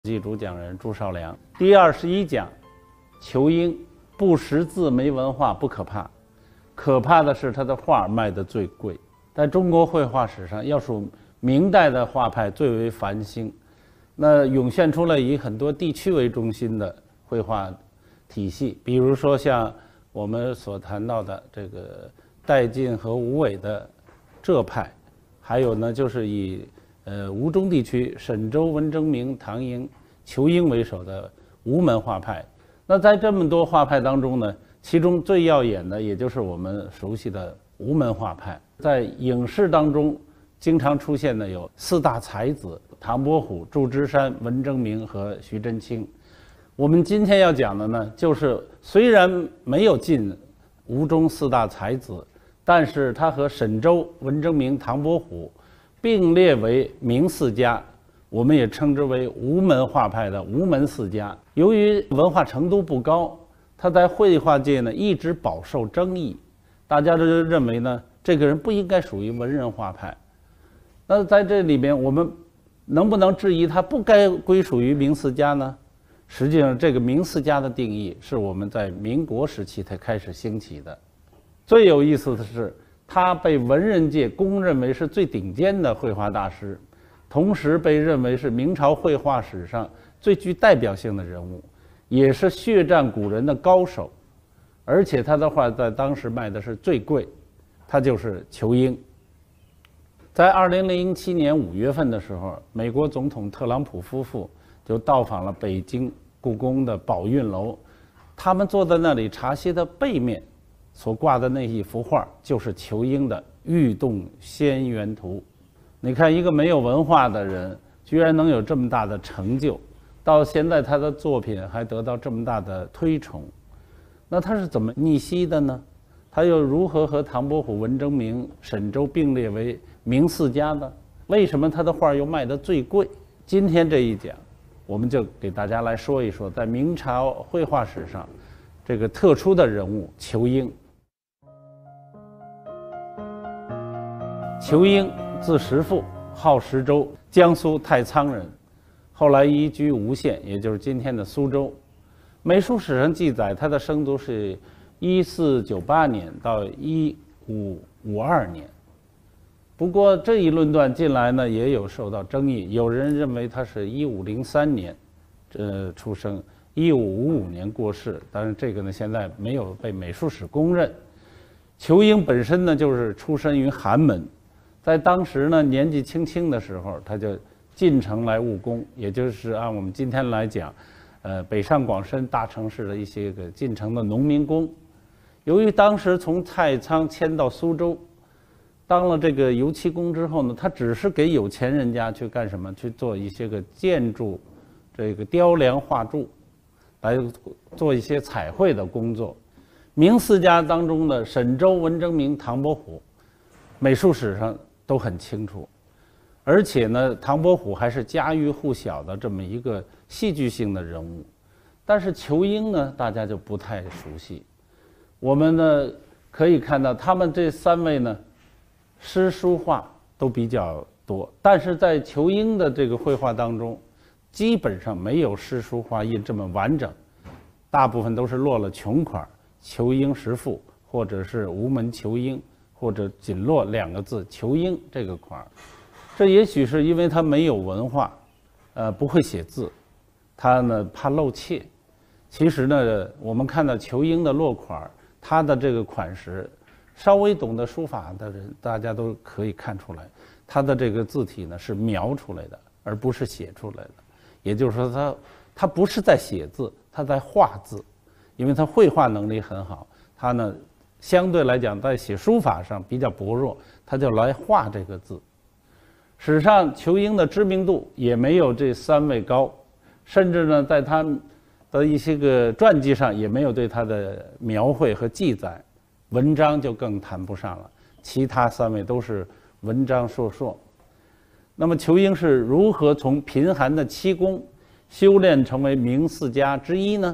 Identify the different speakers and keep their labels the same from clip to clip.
Speaker 1: 记主讲人朱绍良。第21讲，仇英不识字没文化不可怕，可怕的是他的画卖得最贵。在中国绘画史上，要数明代的画派最为繁兴，那涌现出了以很多地区为中心的绘画体系，比如说像我们所谈到的这个戴进和吴伟的浙派，还有呢就是以吴中地区沈周、文征明、唐寅、仇英为首的吴门画派。那在这么多画派当中呢，其中最耀眼的也就是我们熟悉的吴门画派。在影视当中经常出现的有四大才子：唐伯虎、祝枝山、文征明和徐祯卿。我们今天要讲的呢，就是虽然没有进吴中四大才子，但是他和沈周、文征明、唐伯虎并列为明四家，我们也称之为吴门画派的吴门四家。由于文化程度不高，他在绘画界呢一直饱受争议，大家都认为呢这个人不应该属于文人画派。那在这里边，我们能不能质疑他不该归属于明四家呢？实际上，这个明四家的定义是我们在民国时期才开始兴起的。最有意思的是，他被文人界公认为是最顶尖的绘画大师，同时被认为是明朝绘画史上最具代表性的人物，也是血战古人的高手。而且他的画在当时卖的是最贵，他就是仇英。在2007年5月份的时候，美国总统特朗普夫妇就到访了北京故宫的宝运楼，他们坐在那里茶歇的背面所挂的那一幅画就是仇英的《玉洞仙缘图》。你看，一个没有文化的人居然能有这么大的成就，到现在他的作品还得到这么大的推崇，那他是怎么逆袭的呢？他又如何和唐伯虎、文征明、沈周并列为明四家呢？为什么他的画又卖得最贵？今天这一讲，我们就给大家来说一说，在明朝绘画史上这个特殊的人物仇英。仇英字石富，号石周，江苏太仓人，后来移居吴县，也就是今天的苏州。美术史上记载，他的生卒是1498年到1552年。不过这一论断近来呢也有受到争议，有人认为他是1503年出生，1555年过世，当然这个呢现在没有被美术史公认。仇英本身呢就是出身于寒门，在当时呢年纪轻轻的时候，他就进城来务工，也就是按我们今天来讲，北上广深大城市的一些个进城的农民工。由于当时从太仓迁到苏州，当了这个油漆工之后呢，他只是给有钱人家去干什么？去做一些个建筑，这个雕梁画柱，来做一些彩绘的工作。明四家当中的沈周、文征明、唐伯虎，美术史上都很清楚。而且呢，唐伯虎还是家喻户晓的这么一个戏剧性的人物。但是仇英呢，大家就不太熟悉。我们呢可以看到，他们这三位呢，诗书画都比较多，但是在仇英的这个绘画当中，基本上没有诗书画印这么完整，大部分都是落了穷款，仇英石富，或者是吴门仇英，或者仅落2个字仇英这个款。这也许是因为他没有文化，不会写字，他呢怕露怯。其实呢，我们看到仇英的落款，他的这个款式，稍微懂得书法的人，大家都可以看出来，他的这个字体呢是描出来的，而不是写出来的。也就是说，他不是在写字，他在画字，因为他绘画能力很好，他呢相对来讲在写书法上比较薄弱，他就来画这个字。史上仇英的知名度也没有这3位高，甚至呢在他的一些个传记上也没有对他的描绘和记载，文章就更谈不上了，其他3位都是文章硕硕。那么仇英是如何从贫寒的漆工修炼成为明四家之一呢？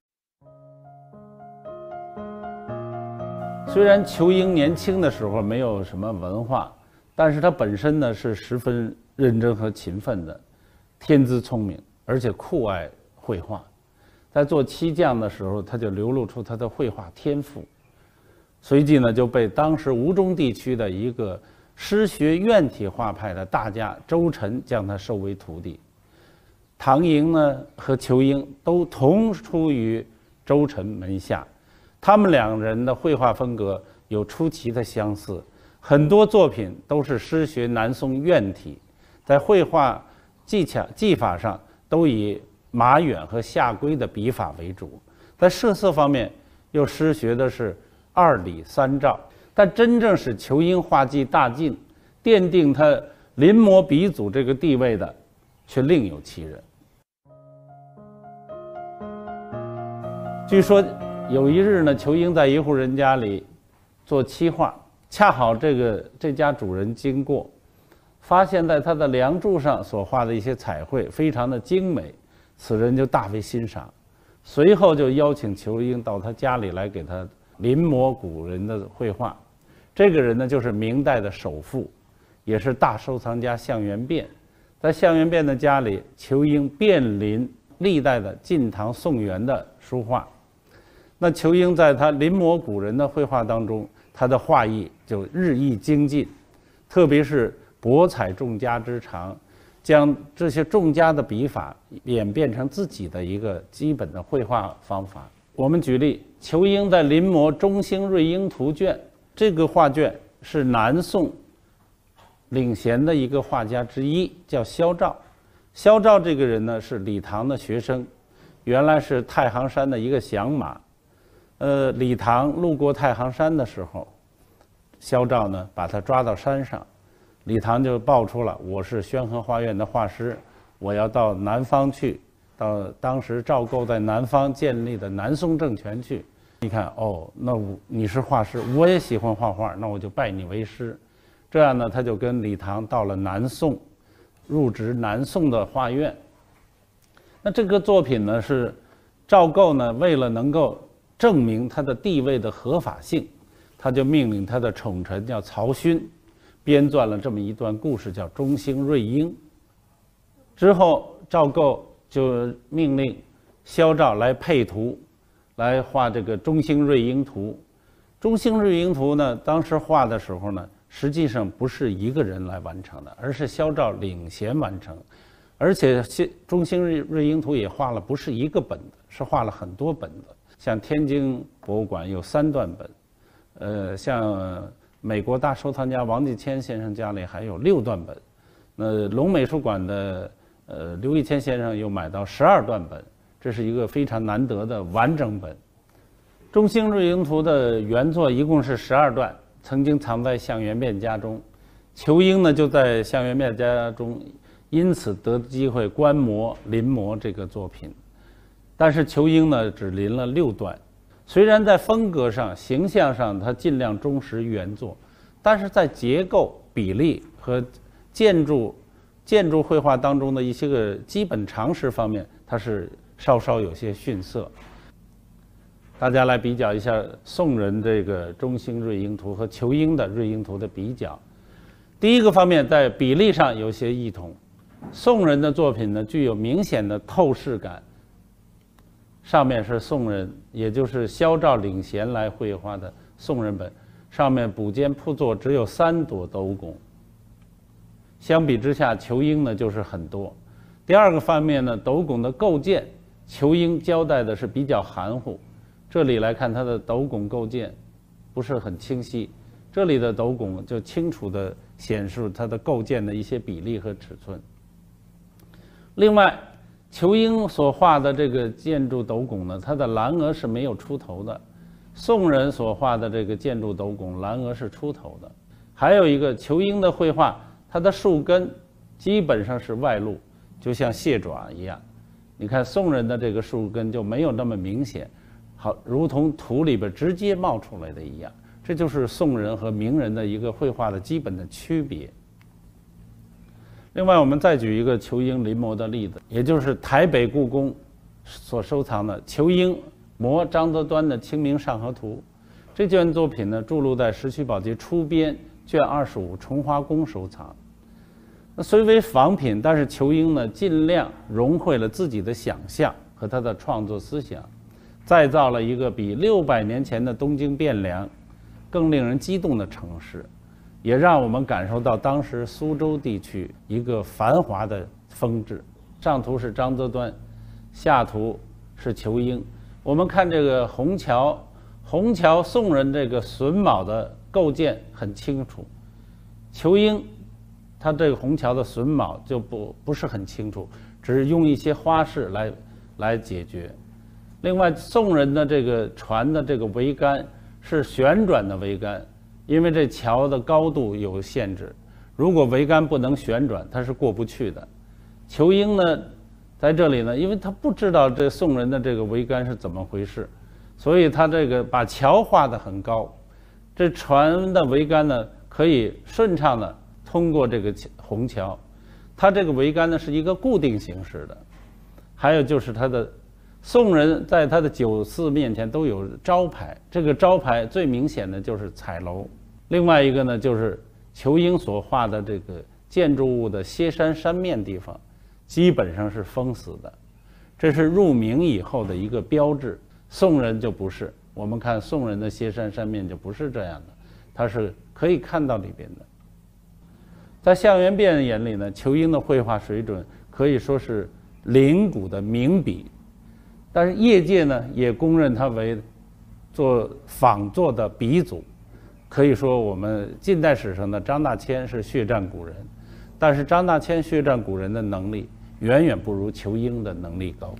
Speaker 1: 虽然仇英年轻的时候没有什么文化，但是他本身呢是十分认真和勤奋的，天资聪明， 而且酷爱绘画。在做漆匠的时候，他就流露出他的绘画天赋，随即呢就被当时吴中地区的一个师学院体画派的大家周晨将他收为徒弟。唐寅呢和仇英都同出于周晨门下，他们两人的绘画风格有出奇的相似，很多作品都是师学南宋院体，在绘画技法上都以马远和夏圭的笔法为主，在设色方面又师学的是二李三赵，但真正使仇英画技大进，奠定他临摹鼻祖这个地位的，却另有其人。据说有一日呢，仇英在一户人家里做漆画，恰好这家主人经过，发现在他的梁柱上所画的一些彩绘非常的精美，此人就大为欣赏，随后就邀请仇英到他家里来给他临摹古人的绘画。这个人呢，就是明代的首富，也是大收藏家项元汴。在项元汴的家里，仇英遍临历代的晋唐宋元的书画。那仇英在他临摹古人的绘画当中，他的画艺就日益精进，特别是博采众家之长，将这些众家的笔法演变成自己的一个基本的绘画方法。我们举例，仇英在临摹《中兴瑞英图卷》，这个画卷是南宋领衔的一个画家之一，叫萧照。萧照这个人呢，是李唐的学生，原来是太行山的一个响马。李唐路过太行山的时候，萧照呢把他抓到山上，李唐就报出了我是宣和画院的画师，我要到南方去，到当时赵构在南方建立的南宋政权去。你看哦，那你是画师，我也喜欢画画，那我就拜你为师。这样呢，他就跟李唐到了南宋，入职南宋的画院。那这个作品呢，是赵构呢为了能够证明他的地位的合法性，他就命令他的宠臣叫曹勋编撰了这么一段故事，叫《中兴瑞英》。之后赵构就命令萧照来配图，来画这个《中兴瑞英图》。《中兴瑞英图》呢，当时画的时候呢，实际上不是一个人来完成的，而是萧照领衔完成。而且《中兴瑞英图》也画了不是一个本子，是画了很多本子。像天津博物馆有3段本，像美国大收藏家王继谦先生家里还有6段本，那龙美术馆的刘义谦先生又买到12段本，这是一个非常难得的完整本。《中兴瑞英图》的原作一共是12段，曾经藏在项元汴家中。仇英呢就在项元汴家中，因此得机会观摩临摹这个作品。但是仇英呢只临了6段，虽然在风格上、形象上他尽量忠实原作，但是在结构、比例和建筑绘画当中的一些个基本常识方面，它是稍稍有些逊色。大家来比较一下宋人这个《中兴瑞英图》和仇英的《瑞英图》的比较。第一个方面，在比例上有些异同。宋人的作品呢，具有明显的透视感。上面是宋人，也就是萧照领衔来绘画的宋人本，上面补间铺座只有3朵斗拱。相比之下，仇英呢就是很多。第二个方面呢，斗拱的构件，仇英交代的是比较含糊。这里来看它的斗拱构件不是很清晰，这里的斗拱就清楚地显示它的构件的一些比例和尺寸。另外，仇英所画的这个建筑斗拱呢，它的栏额是没有出头的；宋人所画的这个建筑斗拱栏额是出头的。还有一个，仇英的绘画，它的树根基本上是外露，就像蟹爪一样。你看宋人的这个树根就没有那么明显，好，如同土里边直接冒出来的一样。这就是宋人和明人的一个绘画的基本的区别。另外，我们再举一个仇英临摹的例子，也就是台北故宫所收藏的仇英摹张择端的《清明上河图》。这卷作品呢，著录在《石渠宝笈》初编卷25，崇华宫收藏。 那虽为仿品，但是仇英呢尽量融汇了自己的想象和他的创作思想，再造了一个比600年前的东京汴梁更令人激动的城市，也让我们感受到当时苏州地区一个繁华的风致。上图是张择端，下图是仇英。我们看这个虹桥宋人这个榫卯的构建很清楚，仇英他这个虹桥的榫卯就不是很清楚，只是用一些花式来解决。另外，宋人的这个船的这个桅杆是旋转的桅杆，因为这桥的高度有限制，如果桅杆不能旋转，它是过不去的。仇英呢，在这里呢，因为他不知道这宋人的这个桅杆是怎么回事，所以他这个把桥画得很高，这船的桅杆呢可以顺畅的通过这个虹桥。它这个桅杆呢是一个固定形式的。还有就是它的宋人在他的酒肆面前都有招牌，这个招牌最明显的就是彩楼。另外一个呢，就是仇英所画的这个建筑物的歇山山面地方，基本上是封死的，这是入明以后的一个标志。宋人就不是，我们看宋人的歇山山面就不是这样的，它是可以看到里边的。在项元汴眼里呢，仇英的绘画水准可以说是凌古的名笔，但是业界呢也公认他为做仿作的鼻祖。可以说我们近代史上的张大千是血战古人，但是张大千血战古人的能力远远不如仇英的能力高。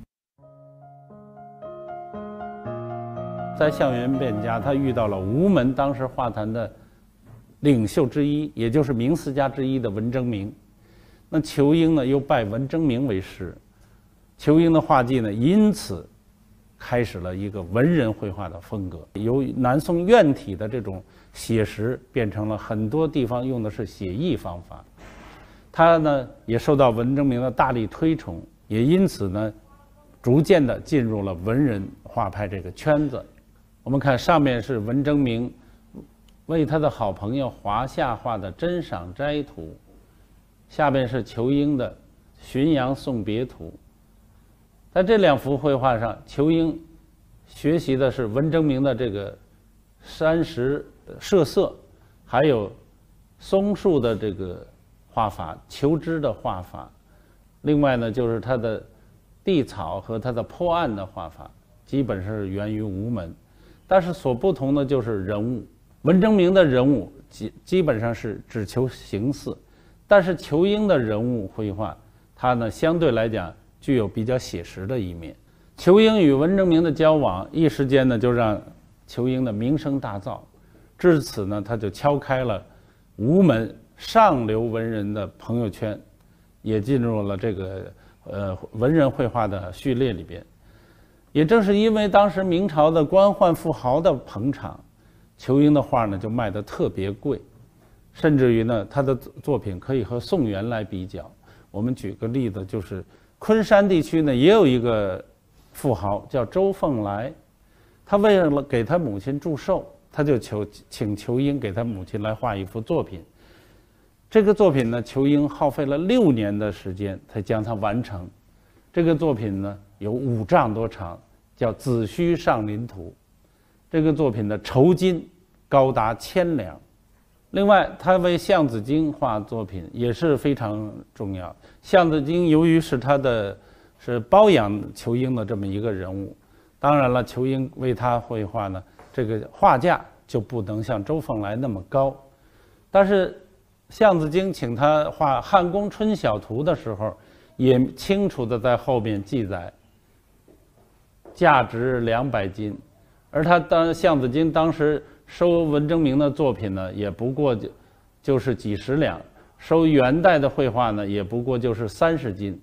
Speaker 1: 在项元汴家，他遇到了吴门当时画坛的领袖之一，也就是名四家之一的文征明。那仇英呢又拜文征明为师，仇英的画技呢因此开始了一个文人绘画的风格，由南宋院体的这种写实变成了很多地方用的是写意方法。他呢也受到文征明的大力推崇，也因此呢逐渐的进入了文人画派这个圈子。我们看上面是文征明为他的好朋友华夏画的珍赏斋图，下边是仇英的浔阳送别图。在这两幅绘画上，仇英学习的是文征明的这个山石设色，还有松树的这个画法、求枝的画法。另外呢，就是他的地草和他的坡岸的画法，基本是源于吴门。但是所不同的就是人物，文征明的人物基本上是只求形似，但是仇英的人物绘画，它呢相对来讲具有比较写实的一面。仇英与文征明的交往，一时间呢就让仇英的名声大噪，至此呢他就敲开了吴门上流文人的朋友圈，也进入了这个文人绘画的序列里边。也正是因为当时明朝的官宦富豪的捧场，仇英的画呢就卖得特别贵，甚至于呢他的作品可以和宋元来比较。我们举个例子，就是昆山地区呢也有一个富豪叫周凤来，他为了给他母亲祝寿，他就请仇英给他母亲来画一幅作品。这个作品呢，仇英耗费了6年的时间才将它完成。这个作品呢有5丈多长，叫《子虚上林图》。这个作品的酬金高达1000两。另外，他为项子京画作品也是非常重要。项子京由于是包养仇英的这么一个人物，当然了，仇英为他绘画呢，这个画价就不能像周凤来那么高。但是项子京请他画《汉宫春晓图》的时候，也清楚的在后面记载，价值200金，而项子京当时收文征明的作品呢，也不过就是几十两，收元代的绘画呢，也不过就是30金。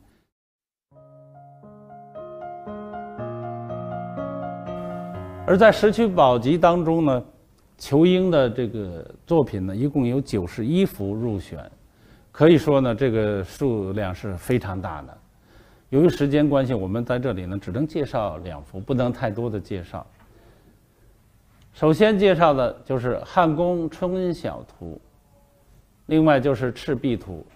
Speaker 1: 而在《石渠宝笈》当中呢，仇英的这个作品呢，一共有91幅入选，可以说呢，这个数量是非常大的。由于时间关系，我们在这里呢只能介绍2幅，不能太多的介绍。首先介绍的就是《汉宫春晓图》，另外就是《赤壁图》。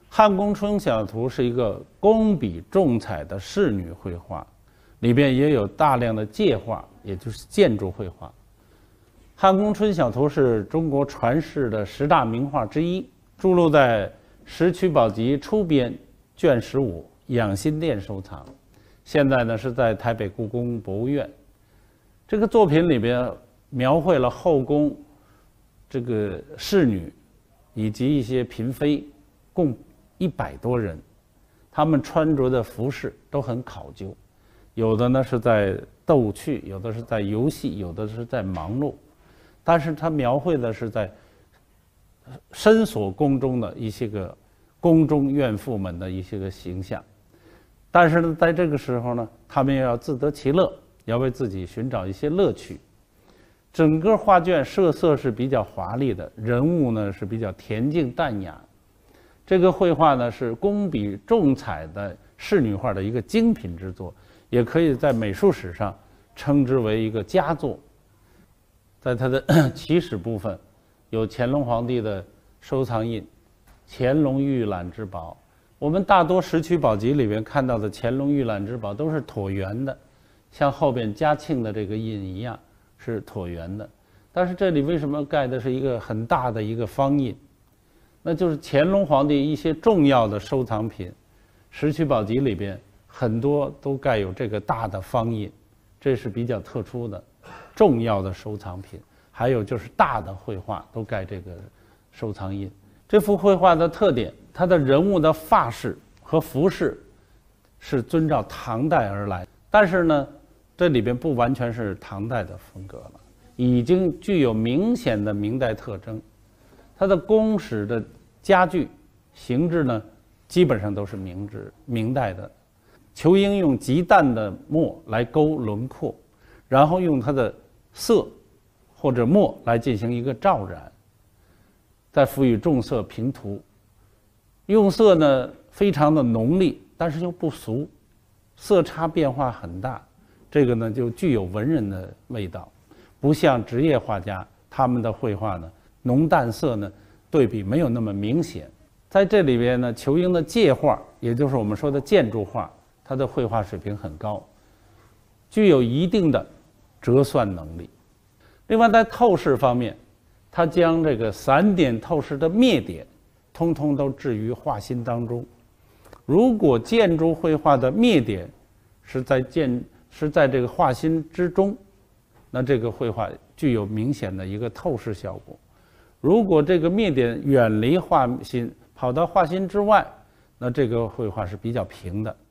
Speaker 1: 汉宫春晓图是一个工笔重彩的仕女绘画，里边也有大量的界画，也就是建筑绘画。汉宫春晓图是中国传世的10大名画之一，著录在《石渠宝笈》初编卷15，养心殿收藏。现在呢是在台北故宫博物院。这个作品里边描绘了后宫这个侍女以及一些嫔妃，共100多人，他们穿着的服饰都很考究，有的呢是在逗趣，有的是在游戏，有的是在忙碌，但是他描绘的是在深锁宫中的一些个宫中怨妇们的一些个形象。但是呢，在这个时候呢，他们也要自得其乐，要为自己寻找一些乐趣。整个画卷设色是比较华丽的，人物呢是比较恬静淡雅。这个绘画呢是工笔重彩的仕女画的一个精品之作，也可以在美术史上称之为一个佳作。在它的起始部分，有乾隆皇帝的收藏印，乾隆御览之宝。我们大多《石渠宝笈》里面看到的乾隆御览之宝都是椭圆的，像后边嘉庆的这个印一样是椭圆的。但是这里为什么盖的是一个很大的一个方印？那就是乾隆皇帝一些重要的收藏品，《石渠宝笈》里边很多都盖有这个大的方印，这是比较特殊的重要的收藏品。还有就是大的绘画都盖这个收藏印。这幅绘画的特点，它的人物的发饰和服饰是遵照唐代而来，但是呢，这里边不完全是唐代的风格了，已经具有明显的明代特征。它的宫室的家具形制呢，基本上都是明代的。仇英用极淡的墨来勾轮廓，然后用它的色或者墨来进行一个罩染，再赋予重色平涂。用色呢非常的浓丽，但是又不俗，色差变化很大，这个呢就具有文人的味道，不像职业画家他们的绘画呢浓淡色呢对比没有那么明显。在这里边呢，仇英的界画，也就是我们说的建筑画，它的绘画水平很高，具有一定的折算能力。另外在透视方面，他将这个散点透视的灭点通通都置于画心当中。如果建筑绘画的灭点是在这个画心之中，那这个绘画具有明显的一个透视效果。如果这个灭点远离画心，跑到画心之外，那这个绘画是比较平的。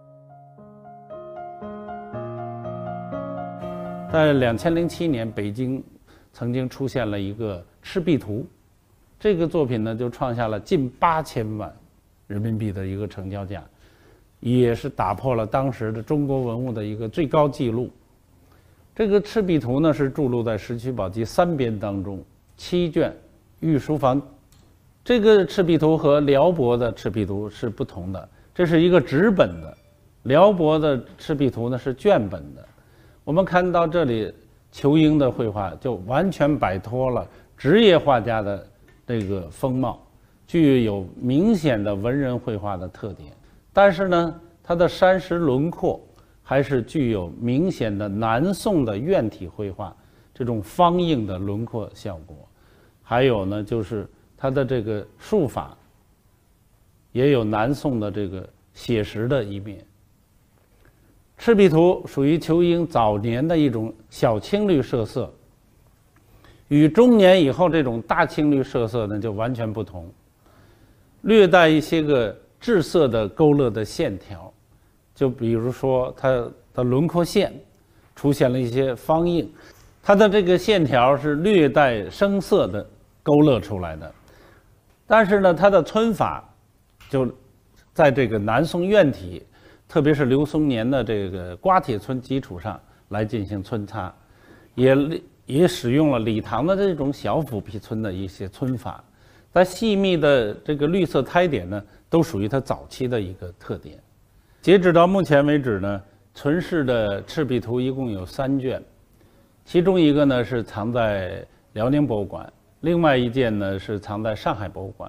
Speaker 1: 在2007年，北京曾经出现了一个《赤壁图》，这个作品呢就创下了近8000万人民币的一个成交价，也是打破了当时的中国文物的一个最高纪录。这个《赤壁图》呢是著录在《石渠宝笈》3编当中，7卷，御书房。这个《赤壁图》和辽博的《赤壁图》是不同的，这是一个纸本的，辽博的《赤壁图》呢是卷本的。我们看到这里，仇英的绘画就完全摆脱了职业画家的这个风貌，具有明显的文人绘画的特点。但是呢，它的山石轮廓还是具有明显的南宋的院体绘画这种方硬的轮廓效果。还有呢，就是它的这个术法也有南宋的这个写实的一面。赤壁图属于仇英早年的一种小青绿设色，与中年以后这种大青绿设色呢就完全不同，略带一些个滞色的勾勒的线条，就比如说它的轮廓线出现了一些方硬，它的这个线条是略带生色的勾勒出来的。但是呢，它的皴法就在这个南宋院体，特别是刘松年的这个瓜铁皴基础上来进行皴擦，也使用了李唐的这种小斧劈皴的一些皴法，在细密的这个绿色胎点呢，都属于它早期的一个特点。截止到目前为止呢，存世的《赤壁图》一共有3卷，其中一个呢是藏在辽宁博物馆，另外一件呢是藏在上海博物馆。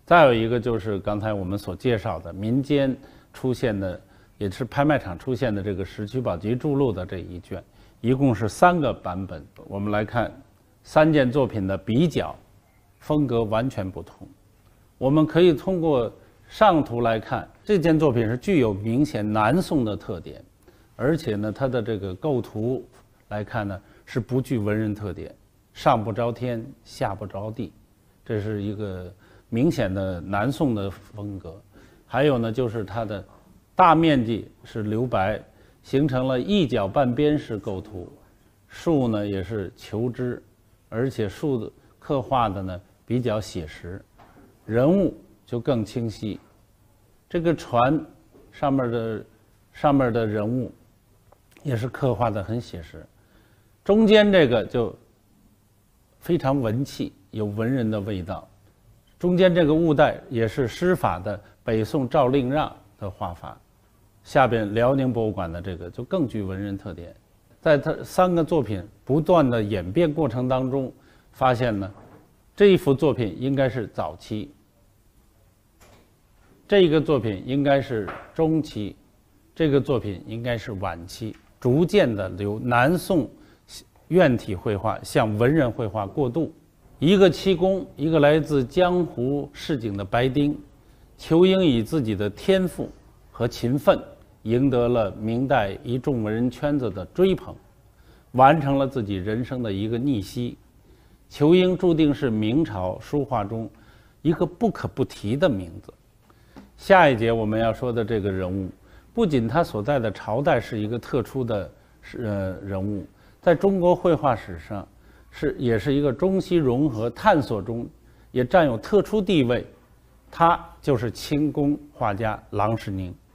Speaker 1: 再有一个就是刚才我们所介绍的民间出现的，也是拍卖场出现的这个石渠宝笈著录的这一卷，一共是3个版本。我们来看3件作品的比较，风格完全不同。我们可以通过上图来看，这件作品是具有明显南宋的特点，而且呢，它的这个构图来看呢，是不具文人特点，上不着天，下不着地，这是一个明显的南宋的风格。还有呢，就是它的大面积是留白，形成了一角半边式构图，树呢也是求枝，而且树的刻画的呢比较写实，人物就更清晰。这个船上面的人物也是刻画的很写实，中间这个就非常文气，有文人的味道。中间这个物带也是诗法的北宋赵令让的画法，下边辽宁博物馆的这个就更具文人特点。在它3个作品不断的演变过程当中，发现呢，这一幅作品应该是早期，这个作品应该是中期，这个作品应该是晚期，逐渐的由南宋院体绘画向文人绘画过渡。一个漆工，一个来自江湖市井的白丁，仇英以自己的天赋和勤奋，赢得了明代一众文人圈子的追捧，完成了自己人生的一个逆袭。仇英注定是明朝书画中一个不可不提的名字。下一节我们要说的这个人物，不仅他所在的朝代是一个特殊的人物，在中国绘画史上也是一个中西融合探索中也占有特殊地位。他就是清宫画家郎世宁。